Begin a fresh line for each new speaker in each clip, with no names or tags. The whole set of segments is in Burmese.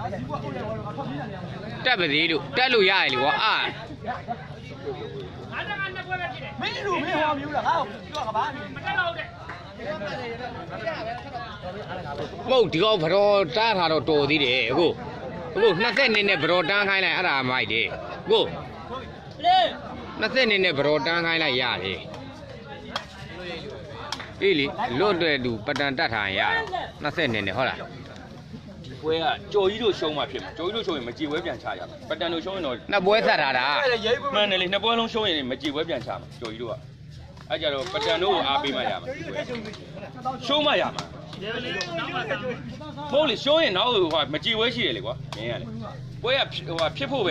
တက်ပါသေးလို့တက်လို့ရတယ်လေကွာအာ
မင်းလူမင်းဟောမျိုးလားငါ့ကိုပြောကဘာမတက်တော့တဲ့
မဟုတ်ဒီကောင်ဘတော်တားထားတော့တော်သေးတယ်အခု20နဲ့ဘတော်တန်းခိုင်းလိုက်အဲ့ဒါမိုက်တယ်ကို20နဲ့ဘတော်တန်းခိုင်းလိုက်ရတယ်အေးလေလွတ်တဲ့သူပတန်တတ်ထားရ20နဲ့ဟုတ်လား
ပွဲကကြော်ကြီးတို့ရှုံးမှဖြစ်မှာကြော်ကြီးတို့ရှုံးရင်မကြည်ပွဲပြန်ချရမှာပတန်တို့ရှုံးရင်တော့
နှစ်ပွဲဆက်ထားတာ
မှန်တယ်လေနှစ်ပွဲလုံးရှုံးရင်မကြည်ပွဲပြန်ချမှာကြော်ကြီးတို့ကအဲ့ကြတော့ပတန်တို့ကိုအားပေးမှရမှာရှုံးမှရမှာဟုတ်လေရှုံးရင်နောက်ဟိုမကြည်ပွဲရှိတယ်လေကွာမင်းကလေပွဲကဟိုဖြစ်ဖို့ပဲ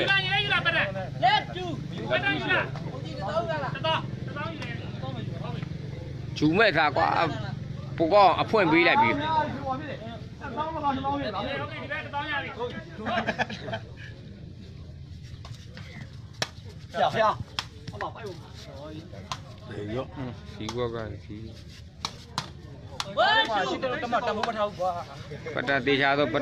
ဂျူမဲ့သားကွာပူကောအဖွင့်ပေးလိုက်ပြီ
ဖျာ
အမပိုက်ဘူးရောစီကွာကစီ
ဝါရှိတယ်တမတမမထောက်ကွာ
ပတတေချာတော့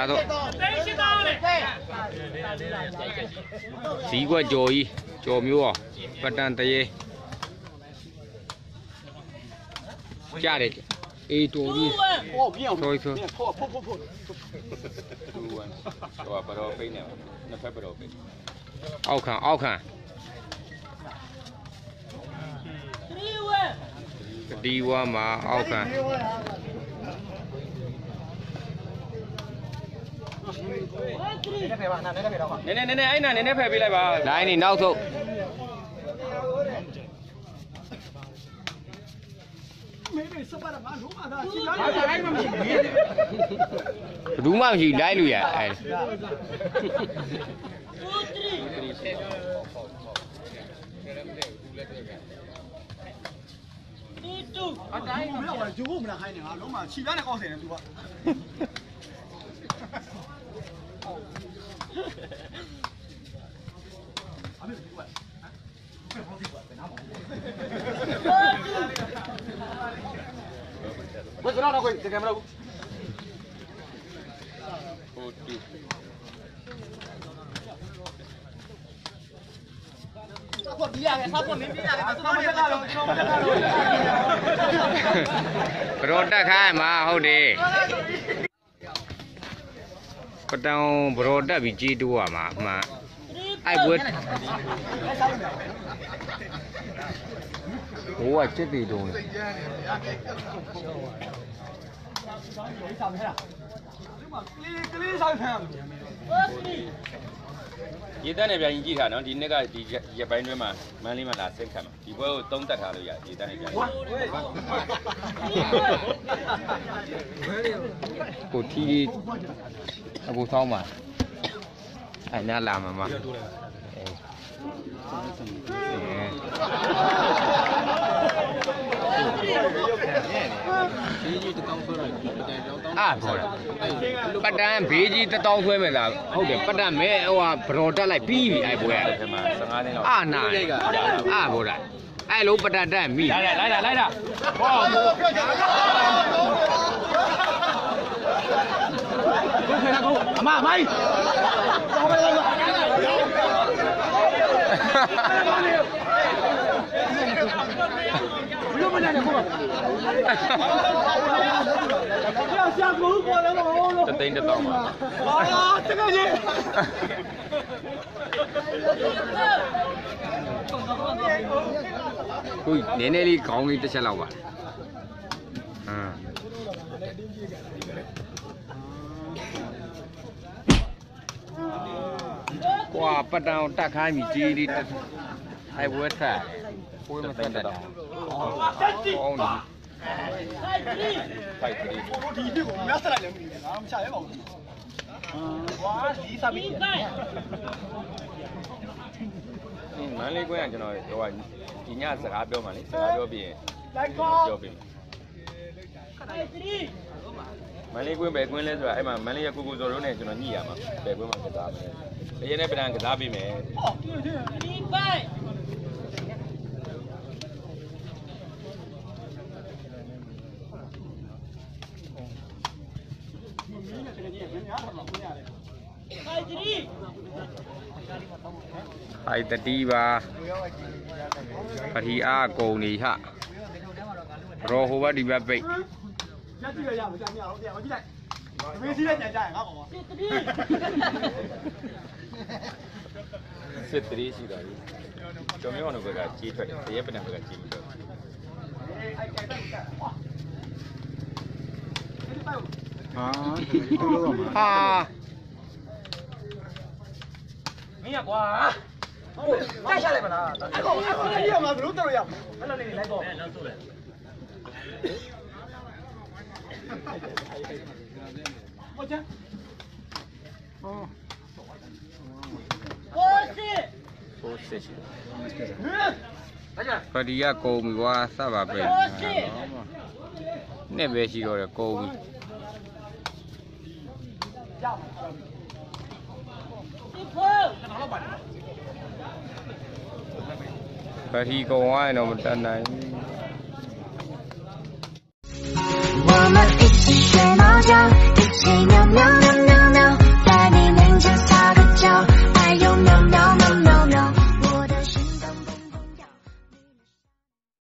စီကွာကြော်ကြီးကြော်မျိုးအောင်ပတန်တရေကြားတယ်အေးတူကြီး
ဟောပြောင်း
ဆို
ဖို့
တူဝမ်ဟိုဘတော်ပိတ်နေနှစ်ဖက်ဘတော်ပိတ်
အောက်ခံဒီဝါမှာအောက်ခံ
နည်းအဲ့နာနည်းဖယ်ပေးလိုက်ပါ
လိုင်းနေနောက်ဆုံးဘူးမှမရှိလိုက်လို့ရအဲ့
အတိုင်းမလောက်ပါဂျိုးဖို့မလားခိုင်းနေငါလုံးမခြိပြားနဲ့ကောက်စင်နေသူကဘယ်ကတော့ကိုတကယ်မလို့
ဟိုတူ
ဆောက်ပြရတယ်ဆောက်ပြမင်းပြရတယ်ကျွန်တော်မတက်တော့ကျွန်တော်မတက်တော့
ဘရောတက်ခိုင်းမှာဟုတ်တယ်ပတောင်ဘရောတက်ပြီးကြီးတိုးရမှာအမှန်အဲ့ဘွဲဟိုကစစ်တီတုံးလေ
ကလေးဆောင်ဖမ်း
ရေတက်နေပြန်ရင်ကြည့်ထားနော်ဒီနေ့ကဒီရက်ပိုင်းတွင်းမှာမန်းလေးမှာလာစိတ်ခံမှာဒီပွဲကိုသုံးတက်ထားလို့ရရေတက်နေပြန်
ကိုထီအခုဆောင်းမှာအဲ့နားလာမှာမအာဘောပတန်ဘေးကြီး1000ဆွဲမယ်လားဟုတ်တယ်ပတန်မဲဟိုဟာဘရော်တက်လိုက်ပြီးပြီအဲ့ပွဲ
အဲ့မှာ15သိန်းလောက်
အာနာအာဘောလားအဲ့လုံးပတန်တက်မိ
လိုက်တာဟော
အမမိုင်းဘယ်လိုမနေနဲ့ကိုဆရာကူပေါ်လည်းမဟုတ်လို့
တသိန်း1000ပါ
ဟာတကယ်ကြီး
ကိုနည်းနည်းလေးခေါင်းလေးတစ်ချက်လောက်ပါကွာပတန်တက်ခိုင်းပြီကြီးလေးအဲ့ဘွဲထက်ပွဲမတက်တာဟုတ်နေ
ဖိုက်3
ဒီဒီကိုမဆက်လိုက်လည်းမသိဘူးငါမချရဲပါဘူးဝါလီစာပြီး
မန်းလေးကွင်းကကျွန်တော်ဟိုဒီညစကားပြောမှလေစကားပြောပြီးရင်ပြောပြီးမန်းလေးကွင်းပဲကွင်းလဲဆိုတာအဲ့မှာမန်းလေးရကိုကိုစော်တို့နဲ့ကျွန်တော်ညှိရမှာပဲကွင်းမှာကစားမယ်တရေနဲ့ပြန်ကစားပေးမယ်ဒီပိုက်
ไอ้ตะดีว่าปฏิอาโกนี่ฮะรอหัวดีแบบไป
ညကြည့်ရရမကြမ်းရအောင်တရားမကြည့်လိုက်မင်းစီးတဲ့ညကြရင်ငါကောင်ပါ
စစ်တရီရှိတာလေကျော်မျိုးအောင်ဘက်ကကြီးထွက်တယ်တရက်ပနံဘက်ကကြီးမထွက်
ဟာ
မင်းကွာဟုတ်တိုက်ချလိုက်ပါလားအဲ့ကောင်အဲ့ဒီကငါဘလို့တော်ရအောင်အဲ့လိုနေလိုက်ပေါ့နောက်ဆိုလေဟုတ်ချမ်း
ဆိုစစ်ရှိတယ်
ပฏิอาโกมีကွာစပါပဲနဲ့ပဲရှိတော့တယ်ကုန်ပြီပฏิကုန်သွားရင်တော့မတတ်နိုင်
我们一起学猫叫。